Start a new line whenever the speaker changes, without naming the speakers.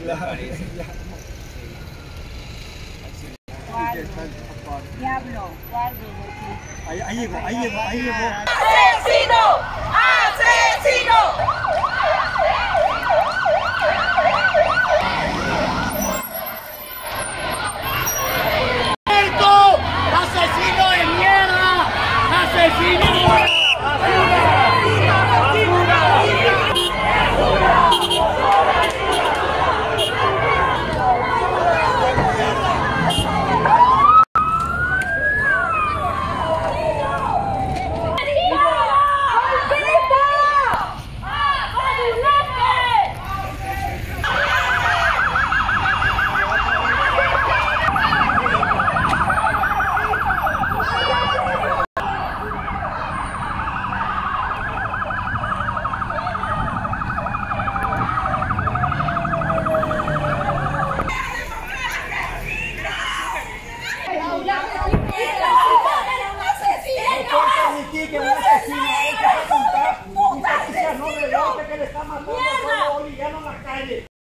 Diablo, guardo.
Ahí llegó.
¡Asesino! ¡Asesino!
¡Asesino de mierda! ¡Asesino! Que un asesino que le está matando a todo boliviano en la calle.